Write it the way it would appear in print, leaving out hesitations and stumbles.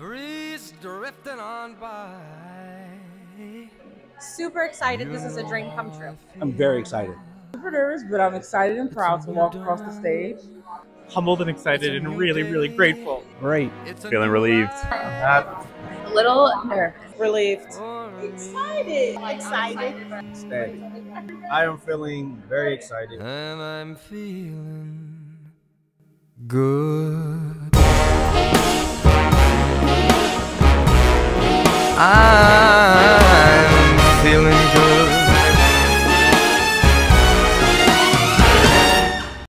breeze drifting on by. Super excited. This is a dream come true. I'm very excited. Super nervous, but I'm excited and proud to walk across the stage. Humbled and excited and really, really grateful. Great. Feeling relieved. A little nervous. Relieved. Excited. Ecstatic. I am feeling very excited. And I'm feeling good.